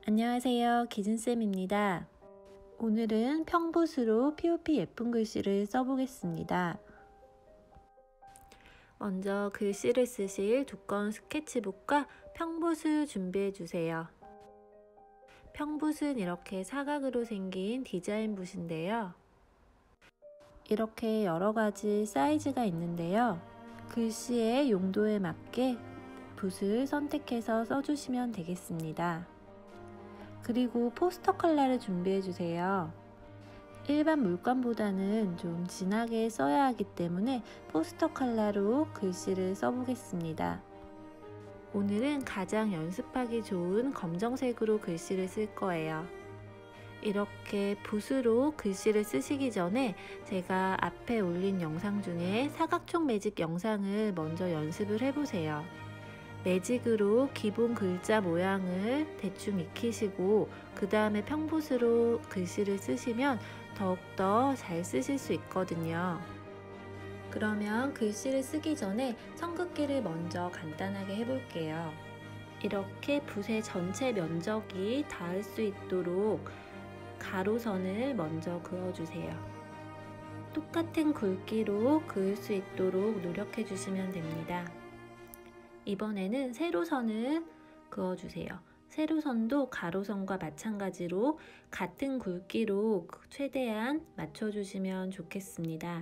안녕하세요. 기준쌤입니다. 오늘은 평붓으로 POP 예쁜 글씨를 써보겠습니다. 먼저 글씨를 쓰실 두꺼운 스케치북과 평붓을 준비해 주세요. 평붓은 이렇게 사각으로 생긴 디자인 붓인데요. 이렇게 여러 가지 사이즈가 있는데요. 글씨의 용도에 맞게 붓을 선택해서 써주시면 되겠습니다. 그리고 포스터 컬러를 준비해 주세요. 일반 물감보다는 좀 진하게 써야 하기 때문에 포스터 컬러로 글씨를 써보겠습니다. 오늘은 가장 연습하기 좋은 검정색으로 글씨를 쓸 거예요. 이렇게 붓으로 글씨를 쓰시기 전에 제가 앞에 올린 영상 중에 사각총 매직 영상을 먼저 연습을 해보세요. 매직으로 기본 글자 모양을 대충 익히시고 그 다음에 평붓으로 글씨를 쓰시면 더욱더 잘 쓰실 수 있거든요. 그러면 글씨를 쓰기 전에 선긋기를 먼저 간단하게 해볼게요. 이렇게 붓의 전체 면적이 닿을 수 있도록 가로선을 먼저 그어주세요. 똑같은 굵기로 그을 수 있도록 노력해 주시면 됩니다. 이번에는 세로선을 그어주세요. 세로선도 가로선과 마찬가지로 같은 굵기로 최대한 맞춰주시면 좋겠습니다.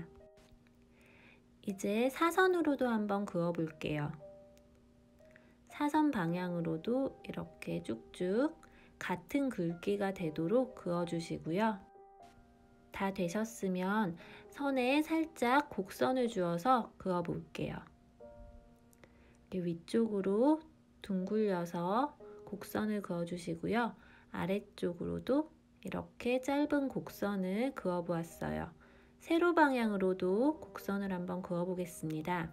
이제 사선으로도 한번 그어볼게요. 사선 방향으로도 이렇게 쭉쭉 같은 굵기가 되도록 그어주시고요. 다 되셨으면 선에 살짝 곡선을 주어서 그어볼게요. 위쪽으로 둥글려서 곡선을 그어주시고요. 아래쪽으로도 이렇게 짧은 곡선을 그어 보았어요. 세로 방향으로도 곡선을 한번 그어 보겠습니다.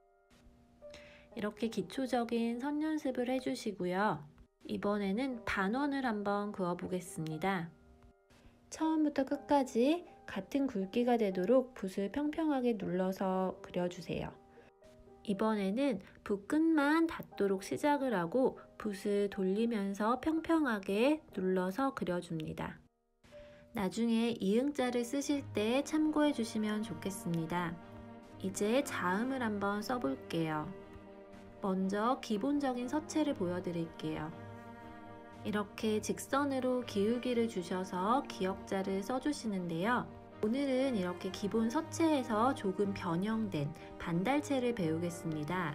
이렇게 기초적인 선 연습을 해주시고요. 이번에는 반원을 한번 그어 보겠습니다. 처음부터 끝까지 같은 굵기가 되도록 붓을 평평하게 눌러서 그려주세요. 이번에는 붓 끝만 닿도록 시작을 하고 붓을 돌리면서 평평하게 눌러서 그려줍니다. 나중에 이응자를 쓰실 때 참고해 주시면 좋겠습니다. 이제 자음을 한번 써볼게요. 먼저 기본적인 서체를 보여드릴게요. 이렇게 직선으로 기울기를 주셔서 기역자를 써주시는데요. 오늘은 이렇게 기본 서체에서 조금 변형된 반달체를 배우겠습니다.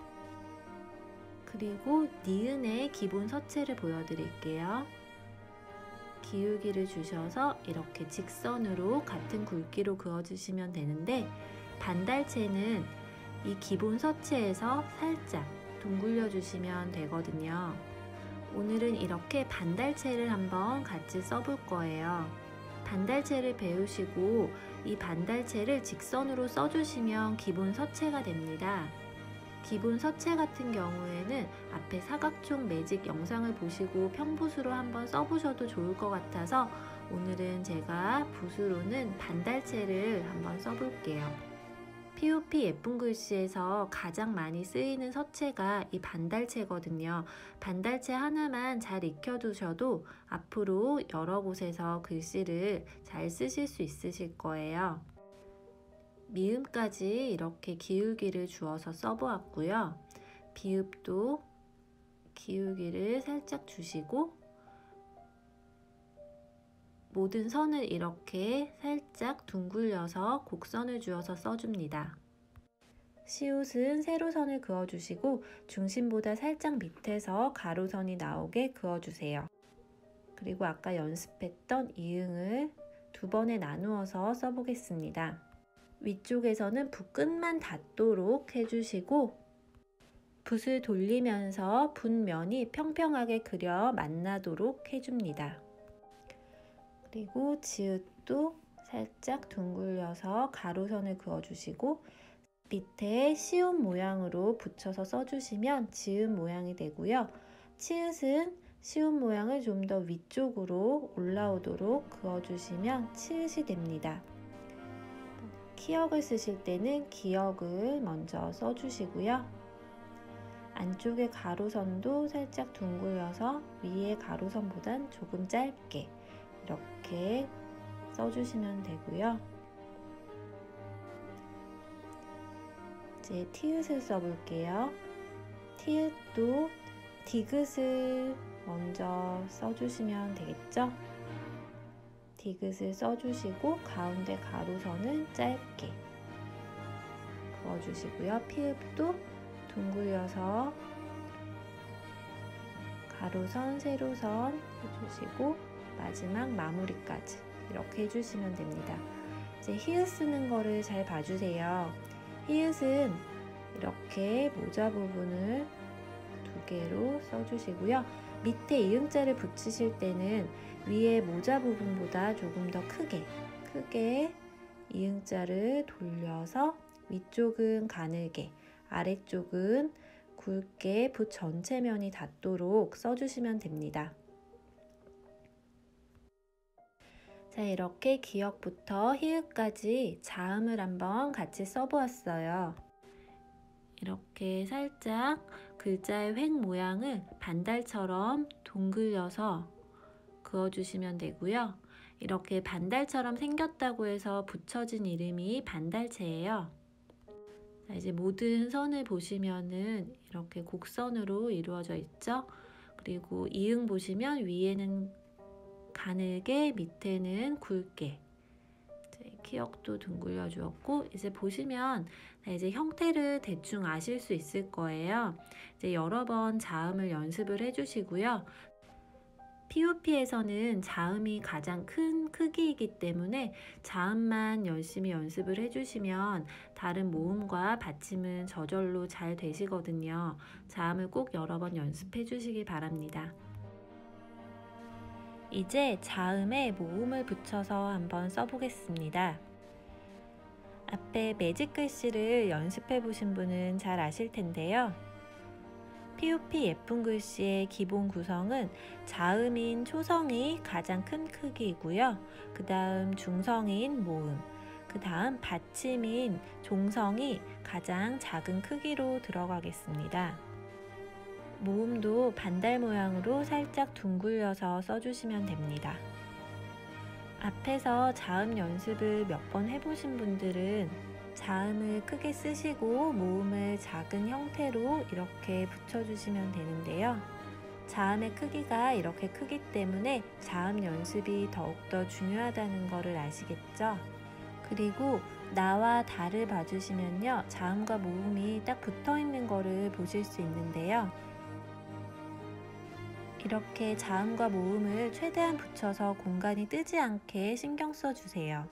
그리고 니은의 기본 서체를 보여드릴게요. 기울기를 주셔서 이렇게 직선으로 같은 굵기로 그어주시면 되는데 반달체는 이 기본 서체에서 살짝 둥글려 주시면 되거든요. 오늘은 이렇게 반달체를 한번 같이 써볼 거예요. 반달체를 배우시고 이 반달체를 직선으로 써주시면 기본 서체가 됩니다. 기본 서체 같은 경우에는 앞에 사각총 매직 영상을 보시고 평붓으로 한번 써보셔도 좋을 것 같아서 오늘은 제가 붓으로는 반달체를 한번 써볼게요. POP 예쁜 글씨에서 가장 많이 쓰이는 서체가 이 반달체거든요. 반달체 하나만 잘 익혀두셔도 앞으로 여러 곳에서 글씨를 잘 쓰실 수 있으실 거예요. 미음까지 이렇게 기울기를 주어서 써보았고요. 비읍도 기울기를 살짝 주시고 모든 선을 이렇게 살짝 둥글려서 곡선을 주어서 써줍니다. 시옷은 세로선을 그어주시고 중심보다 살짝 밑에서 가로선이 나오게 그어주세요. 그리고 아까 연습했던 이응을 두 번에 나누어서 써보겠습니다. 위쪽에서는 붓 끝만 닿도록 해주시고 붓을 돌리면서 붓면이 평평하게 그려 만나도록 해줍니다. 그리고 지읒도 살짝 둥글려서 가로선을 그어주시고 밑에 시옷 모양으로 붙여서 써주시면 지읒 모양이 되고요. 치읒은 시옷 모양을 좀 더 위쪽으로 올라오도록 그어주시면 치읒이 됩니다. 키역을 쓰실 때는 기역을 먼저 써주시고요. 안쪽에 가로선도 살짝 둥글려서 위에 가로선보단 조금 짧게 이렇게 써주시면 되고요. 이제 티읕을 써볼게요. 티읕도 디귿을 먼저 써주시면 되겠죠? 디귿을 써주시고 가운데 가로선은 짧게 그어주시고요. 피읍도 둥글려서 가로선, 세로선 해주시고 마지막 마무리까지 이렇게 해주시면 됩니다. 이제 히읗 쓰는 거를 잘 봐주세요. 히읗은 이렇게 모자 부분을 2개로 써주시고요. 밑에 이음자를 붙이실 때는 위에 모자 부분보다 조금 더 크게 이음자를 돌려서 위쪽은 가늘게, 아래쪽은 굵게 붓 전체 면이 닿도록 써주시면 됩니다. 자, 이렇게 기역부터 히읗까지 자음을 한번 같이 써보았어요. 이렇게 살짝 글자의 획 모양을 반달처럼 동글려서 그어주시면 되고요. 이렇게 반달처럼 생겼다고 해서 붙여진 이름이 반달체예요. 자, 이제 모든 선을 보시면은 이렇게 곡선으로 이루어져 있죠. 그리고 이응 보시면 위에는 가늘게, 밑에는 굵게. 기역도 둥글려 주었고, 이제 보시면 이제 형태를 대충 아실 수 있을 거예요. 이제 여러 번 자음을 연습을 해주시고요. POP에서는 자음이 가장 큰 크기이기 때문에 자음만 열심히 연습을 해주시면 다른 모음과 받침은 저절로 잘 되시거든요. 자음을 꼭 여러 번 연습해 주시기 바랍니다. 이제 자음에 모음을 붙여서 한번 써보겠습니다. 앞에 매직 글씨를 연습해 보신 분은 잘 아실 텐데요. POP 예쁜 글씨의 기본 구성은 자음인 초성이 가장 큰 크기이고요. 그 다음 중성인 모음, 그 다음 받침인 종성이 가장 작은 크기로 들어가겠습니다. 모음도 반달 모양으로 살짝 둥글려서 써주시면 됩니다. 앞에서 자음 연습을 몇 번 해보신 분들은 자음을 크게 쓰시고 모음을 작은 형태로 이렇게 붙여주시면 되는데요. 자음의 크기가 이렇게 크기 때문에 자음 연습이 더욱더 중요하다는 것을 아시겠죠? 그리고 나와 다를 봐주시면요. 자음과 모음이 딱 붙어있는 거를 보실 수 있는데요. 이렇게 자음과 모음을 최대한 붙여서 공간이 뜨지 않게 신경 써주세요.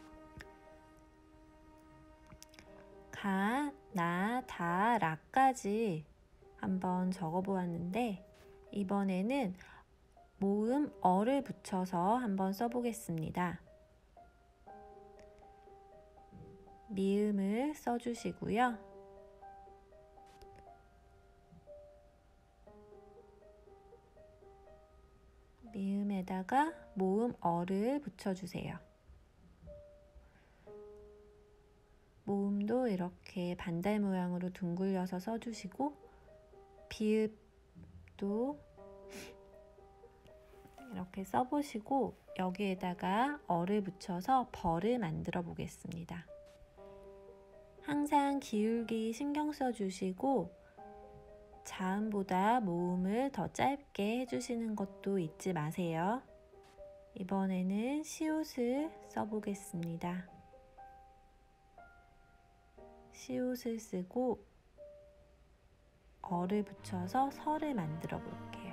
가, 나, 다, 라까지 한번 적어보았는데 이번에는 모음 어를 붙여서 한번 써보겠습니다. 미음을 써주시고요. 미음에다가 모음 어를 붙여주세요. 모음도 이렇게 반달 모양으로 둥글려서 써주시고 비읍도 이렇게 써보시고 여기에다가 어를 붙여서 벌을 만들어 보겠습니다. 항상 기울기 신경 써주시고 자음보다 모음을 더 짧게 해주시는 것도 잊지 마세요. 이번에는 시옷을 써보겠습니다. 시옷을 쓰고 어를 붙여서 설을 만들어 볼게요.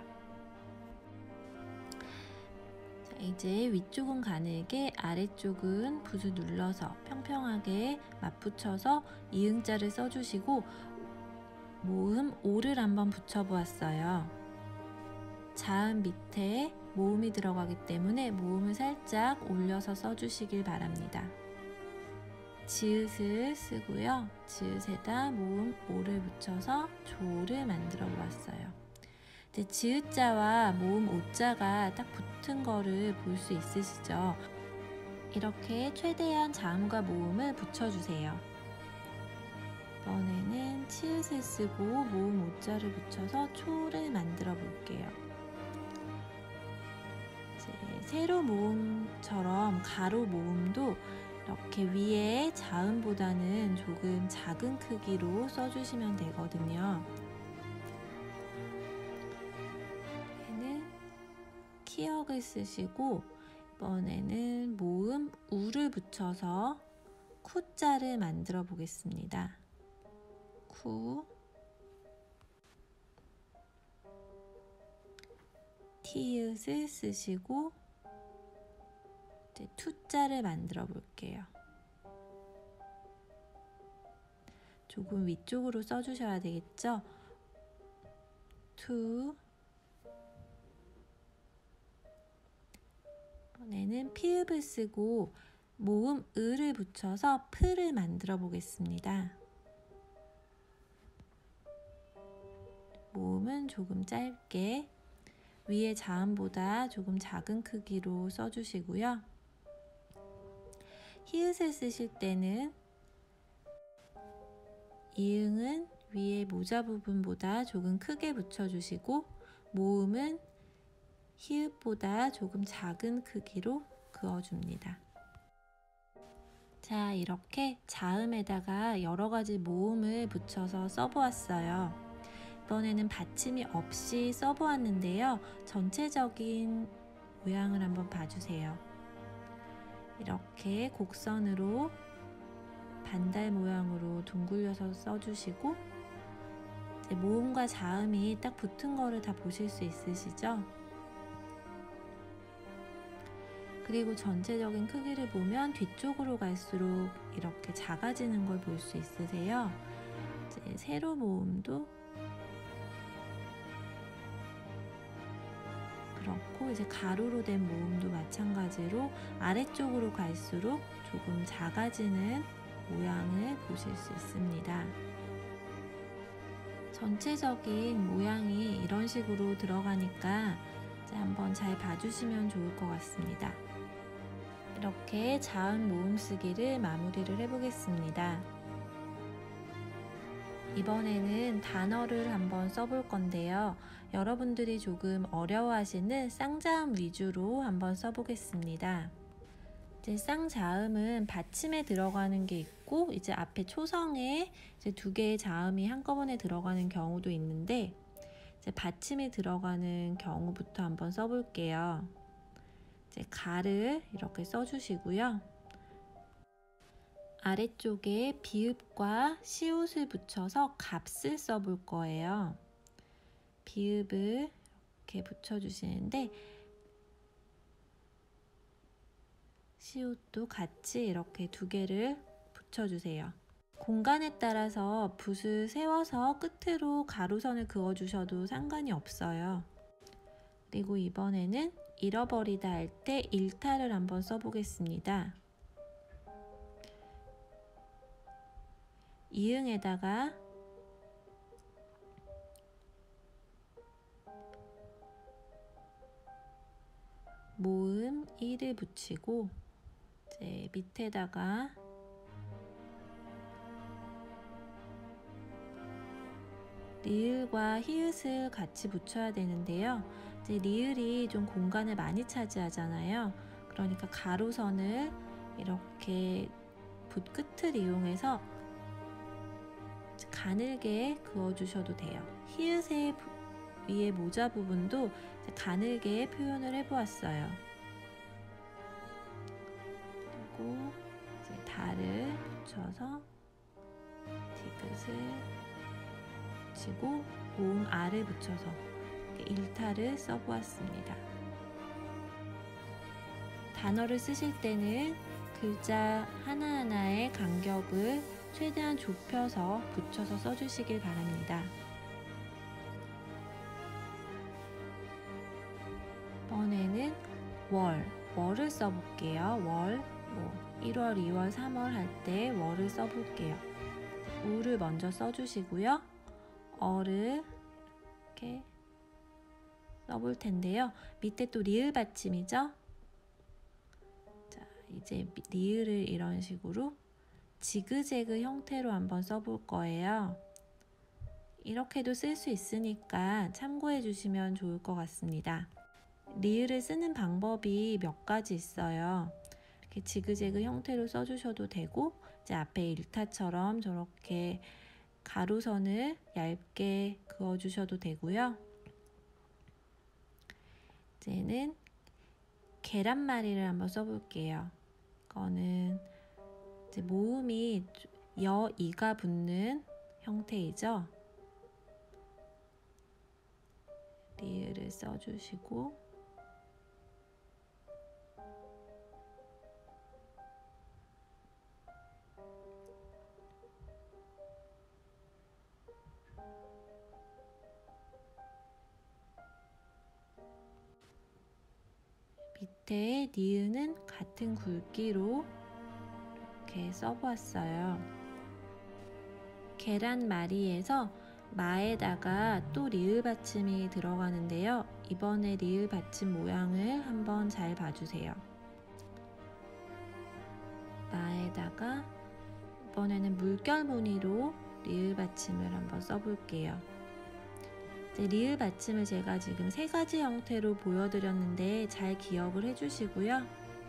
자, 이제 위쪽은 가늘게 아래쪽은 붓을 눌러서 평평하게 맞붙여서 이응자를 써주시고 모음 오를 한번 붙여보았어요. 자음 밑에 모음이 들어가기 때문에 모음을 살짝 올려서 써주시길 바랍니다. 지읒을 쓰고요. 지읒에다 모음 오를 붙여서 조를 만들어 보았어요. 이제 지읒자와 모음 오자가 딱 붙은 거를 볼 수 있으시죠? 이렇게 최대한 자음과 모음을 붙여주세요. 이번에는 치읓을 쓰고 모음 오자를 붙여서 초를 만들어 볼게요. 세로 모음처럼 가로 모음도 이렇게 위에 자음보다는 조금 작은 크기로 써주시면 되거든요. 얘는 키역을 쓰시고 이번에는 모음 우를 붙여서 쿠자를 만들어 보겠습니다. 쿠, 티읕을 쓰시고 이제 투자를 만들어 볼게요. 조금 위쪽으로 써주셔야 되겠죠? 투. 이번에는 피읍을 쓰고 모음 을을 붙여서 프를 만들어 보겠습니다. 모음은 조금 짧게 위에 자음보다 조금 작은 크기로 써주시고요. 히읗을 쓰실 때는 이응은 위에 모자 부분보다 조금 크게 붙여주시고 모음은 히읗보다 조금 작은 크기로 그어줍니다. 자, 이렇게 자음에다가 여러 가지 모음을 붙여서 써보았어요. 이번에는 받침이 없이 써보았는데요. 전체적인 모양을 한번 봐주세요. 이렇게 곡선으로 반달 모양으로 둥글려서 써주시고 이제 모음과 자음이 딱 붙은 거를 다 보실 수 있으시죠? 그리고 전체적인 크기를 보면 뒤쪽으로 갈수록 이렇게 작아지는 걸 볼 수 있으세요. 이제 세로 모음도 그렇고 이제 가로로 된 모음도 마찬가지로 아래쪽으로 갈수록 조금 작아지는 모양을 보실 수 있습니다. 전체적인 모양이 이런 식으로 들어가니까 이제 한번 잘 봐주시면 좋을 것 같습니다. 이렇게 자음 모음 쓰기를 마무리를 해보겠습니다. 이번에는 단어를 한번 써볼 건데요. 여러분들이 조금 어려워하시는 쌍자음 위주로 한번 써보겠습니다. 이제 쌍자음은 받침에 들어가는 게 있고 이제 앞에 초성에 이제 두 개의 자음이 한꺼번에 들어가는 경우도 있는데 이제 받침에 들어가는 경우부터 한번 써볼게요. 이제 가를 이렇게 써주시고요. 아래쪽에 비읍과 시옷을 붙여서 값을 써볼 거예요. 비읍을 이렇게 붙여주시는데 시옷도 같이 이렇게 두 개를 붙여주세요. 공간에 따라서 붓을 세워서 끝으로 가로선을 그어주셔도 상관이 없어요. 그리고 이번에는 잃어버리다 할 때 일타를 한번 써보겠습니다. 이응에다가 모음 이를 붙이고 이제 밑에다가 리을과 히읗을 같이 붙여야 되는데요. 이제 리을이 좀 공간을 많이 차지하잖아요. 그러니까 가로선을 이렇게 붓 끝을 이용해서 가늘게 그어주셔도 돼요. 히읗의 위에 모자 부분도 가늘게 표현을 해보았어요. 그리고 이제 달을 붙여서 디귿을 붙이고 모음 아를 붙여서 일타를 써보았습니다. 단어를 쓰실 때는 글자 하나하나의 간격을 최대한 좁혀서 붙여서 써주시길 바랍니다. 이번에는 월을 써볼게요. 월, 1월, 2월, 3월 할 때 월을 써볼게요. 우를 먼저 써주시고요. 어를 이렇게 써볼 텐데요. 밑에 또 리을 받침이죠. 자, 이제 리을을 이런 식으로 지그재그 형태로 한번 써볼 거예요. 이렇게도 쓸 수 있으니까 참고해 주시면 좋을 것 같습니다. 리을을 쓰는 방법이 몇 가지 있어요. 이렇게 지그재그 형태로 써주셔도 되고, 이제 앞에 일타처럼 저렇게 가로선을 얇게 그어주셔도 되고요. 이제는 계란말이를 한번 써볼게요. 이거는 이제 모음이 여, 이가 붙는 형태이죠. 리을을 써주시고, 밑에 니은은 같은 굵기로 이렇게 써보았어요. 계란말이에서 마에다가 또 리을 받침이 들어가는데요. 이번에 리을 받침 모양을 한번 잘 봐주세요. 마에다가 이번에는 물결 무늬로 리을 받침을 한번 써볼게요. 리을 받침을 제가 지금 3가지 형태로 보여드렸는데 잘 기억을 해주시고요.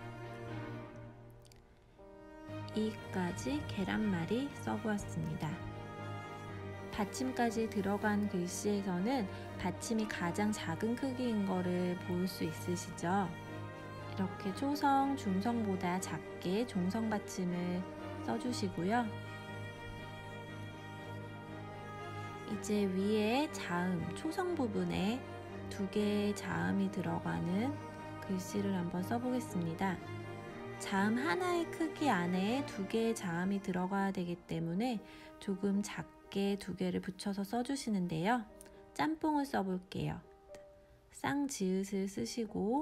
이까지 계란말이 써보았습니다. 받침까지 들어간 글씨에서는 받침이 가장 작은 크기인 거를 볼 수 있으시죠? 이렇게 초성, 중성보다 작게 종성 받침을 써주시고요. 이제 위에 자음, 초성 부분에 2개의 자음이 들어가는 글씨를 한번 써보겠습니다. 자음 하나의 크기 안에 2개의 자음이 들어가야 되기 때문에 조금 작게 2개를 붙여서 써주시는데요. 짬뽕을 써볼게요. 쌍지읒을 쓰시고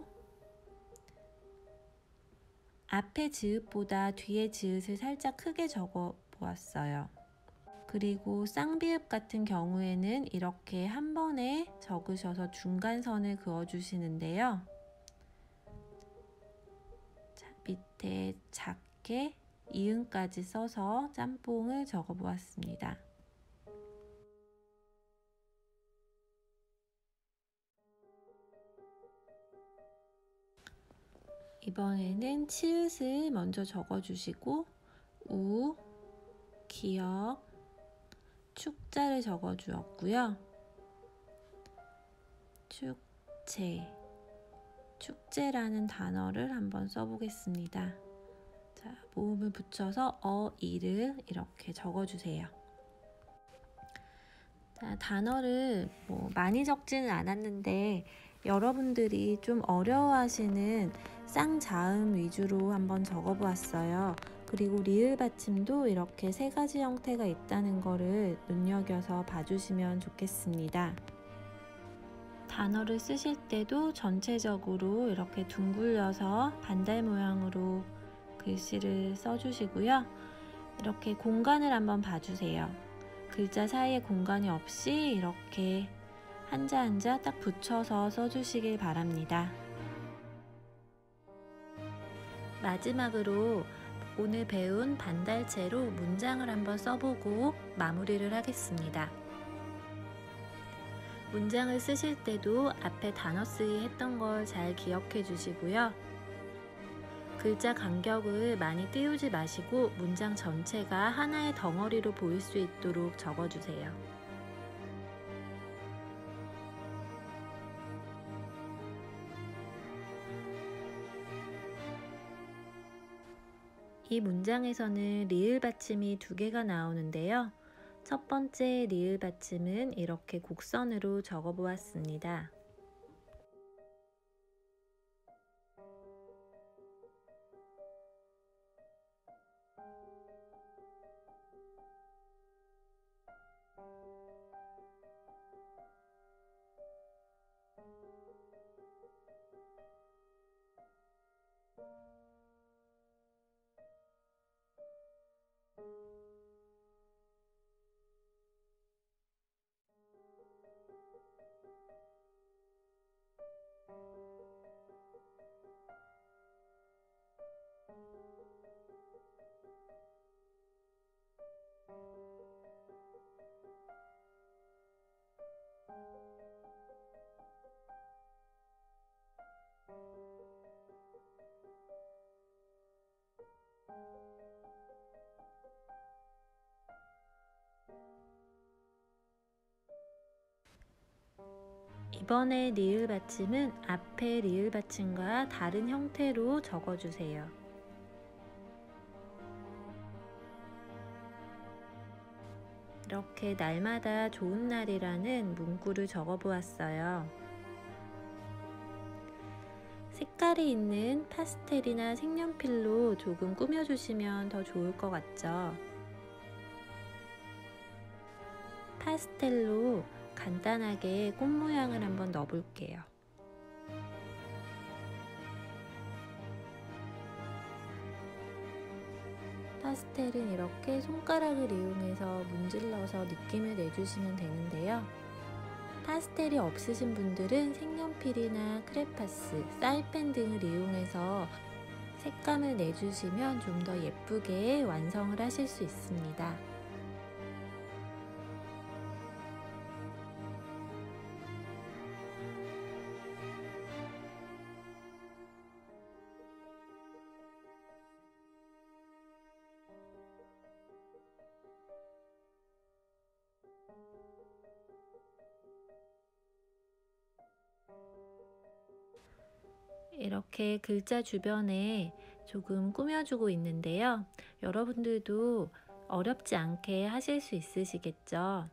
앞에 지읒보다 뒤에 지읒을 살짝 크게 적어 보았어요. 그리고 쌍비읍 같은 경우에는 이렇게 한 번에 적으셔서 중간선을 그어주시는데요. 자, 밑에 작게 이응까지 써서 짬뽕을 적어 보았습니다. 이번에는 치읓을 먼저 적어주시고 우, 기역, 축자를 적어주었고요. 축제, 축제라는 단어를 한번 써보겠습니다. 자, 모음을 붙여서 이를 이렇게 적어주세요. 자, 단어를 많이 적지는 않았는데 여러분들이 좀 어려워하시는 쌍자음 위주로 한번 적어보았어요. 그리고 리을 받침도 이렇게 3가지 형태가 있다는 거를 눈여겨서 봐주시면 좋겠습니다. 단어를 쓰실 때도 전체적으로 이렇게 둥글려서 반달 모양으로 글씨를 써주시고요. 이렇게 공간을 한번 봐주세요. 글자 사이에 공간이 없이 이렇게 한자 한자 딱 붙여서 써주시길 바랍니다. 마지막으로 오늘 배운 반달체로 문장을 한번 써보고 마무리를 하겠습니다. 문장을 쓰실 때도 앞에 단어 쓰기 했던 걸 잘 기억해 주시고요. 글자 간격을 많이 띄우지 마시고 문장 전체가 하나의 덩어리로 보일 수 있도록 적어주세요. 이 문장에서는 리을 받침이 2개가 나오는데요. 첫 번째 리을 받침은 이렇게 곡선으로 적어 보았습니다. 이번에 리을 받침은 앞에 리을 받침과 다른 형태로 적어주세요. 이렇게 날마다 좋은 날이라는 문구를 적어 보았어요. 색깔이 있는 파스텔이나 색연필로 조금 꾸며주시면 더 좋을 것 같죠? 파스텔로 간단하게 꽃 모양을 한번 넣어 볼게요. 파스텔은 이렇게 손가락을 이용해서 문질러서 느낌을 내주시면 되는데요. 파스텔이 없으신 분들은 색연필이나 크레파스, 사이펜 등을 이용해서 색감을 내주시면 좀 더 예쁘게 완성을 하실 수 있습니다. 이렇게 글자 주변에 조금 꾸며주고 있는데요. 여러분들도 어렵지 않게 하실 수 있으시겠죠?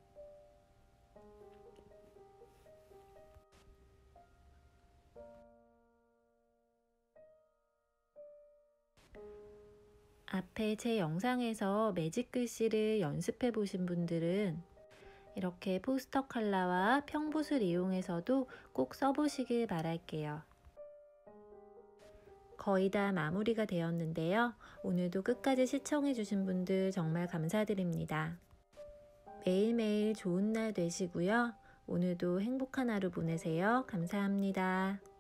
앞에 제 영상에서 매직 글씨를 연습해 보신 분들은 이렇게 포스터 컬러와 평붓을 이용해서도 꼭 써보시길 바랄게요. 거의 다 마무리가 되었는데요. 오늘도 끝까지 시청해주신 분들 정말 감사드립니다. 매일매일 좋은 날 되시고요. 오늘도 행복한 하루 보내세요. 감사합니다.